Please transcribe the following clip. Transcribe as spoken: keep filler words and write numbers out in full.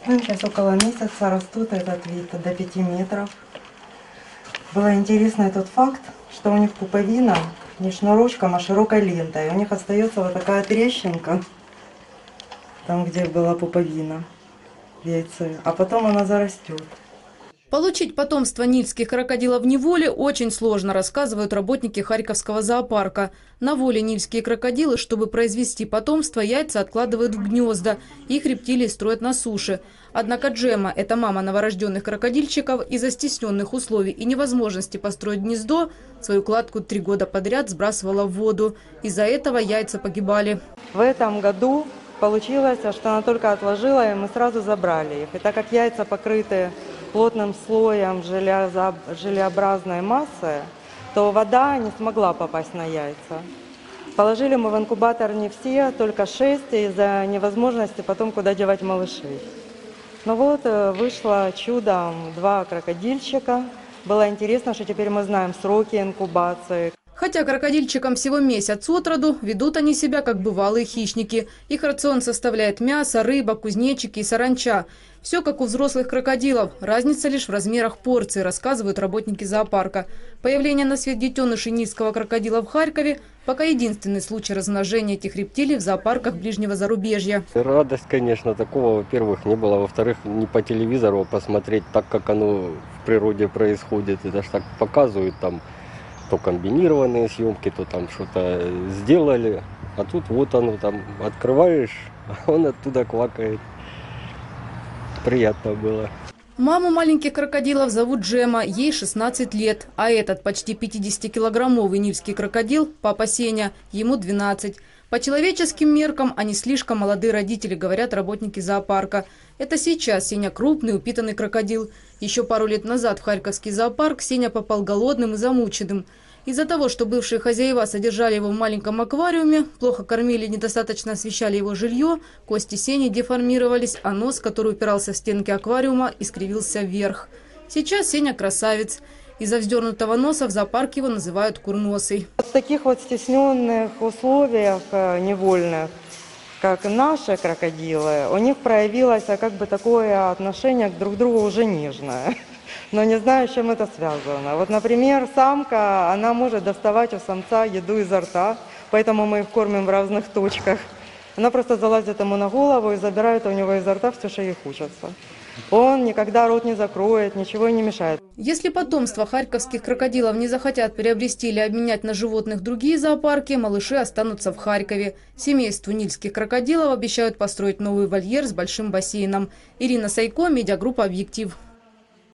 Им сейчас около месяца, растут этот вид до пяти метров. Было интересно тот факт, что у них пуповина не шнурочком, а широкой лентой. У них остается вот такая трещинка, там где была пуповина в яйце, а потом она зарастет. Получить потомство нильских крокодилов в неволе очень сложно, рассказывают работники Харьковского зоопарка. На воле нильские крокодилы, чтобы произвести потомство, яйца откладывают в гнезда. Их рептилии строят на суше. Однако Джема, это мама новорожденных крокодильчиков, из-за стесненных условий и невозможности построить гнездо, свою кладку три года подряд сбрасывала в воду. Из-за этого яйца погибали. В этом году получилось, что она только отложила, и мы сразу забрали их. И так как яйца покрыты плотным слоем железо, желеобразной массы, то вода не смогла попасть на яйца. Положили мы в инкубатор не все, только шесть, из-за невозможности потом куда девать малышей. Ну вот, вышло чудом два крокодильчика. Было интересно, что теперь мы знаем сроки инкубации. Хотя крокодильчикам всего месяц от роду, ведут они себя как бывалые хищники. Их рацион составляет мясо, рыба, кузнечики и саранча. Все как у взрослых крокодилов. Разница лишь в размерах порции, рассказывают работники зоопарка. Появление на свет детенышей нильского крокодила в Харькове – пока единственный случай размножения этих рептилий в зоопарках ближнего зарубежья. Радость, конечно, такого, во-первых, не было. Во-вторых, не по телевизору посмотреть так, как оно в природе происходит. Это ж так показывают там. То комбинированные съемки, то там что-то сделали. А тут вот оно там, открываешь, а он оттуда квакает. Приятно было. Маму маленьких крокодилов зовут Джема, ей шестнадцать лет. А этот почти пятидесятикилограммовый нильский крокодил, папа Сеня, ему двенадцать. По человеческим меркам они слишком молодые родители, говорят работники зоопарка. Это сейчас Сеня крупный, упитанный крокодил. Еще пару лет назад в Харьковский зоопарк Сеня попал голодным и замученным. Из-за того, что бывшие хозяева содержали его в маленьком аквариуме, плохо кормили, недостаточно освещали его жилье, кости Сени деформировались, а нос, который упирался в стенки аквариума, искривился вверх. Сейчас Сеня красавец. Из-за вздернутого носа в зоопарке его называют курносый. В таких вот стесненных условиях невольных, как наши крокодилы, у них проявилось как бы такое отношение к друг другу уже нежное. Но не знаю, с чем это связано. Вот, например, самка, она может доставать у самца еду изо рта, поэтому мы их кормим в разных точках. Она просто залазит ему на голову и забирает у него изо рта все, что ей хочется. Он никогда рот не закроет, ничего и не мешает. Если потомство харьковских крокодилов не захотят приобрести или обменять на животных другие зоопарки, малыши останутся в Харькове. Семейству нильских крокодилов обещают построить новый вольер с большим бассейном. Ирина Сайко, медиагруппа «Объектив».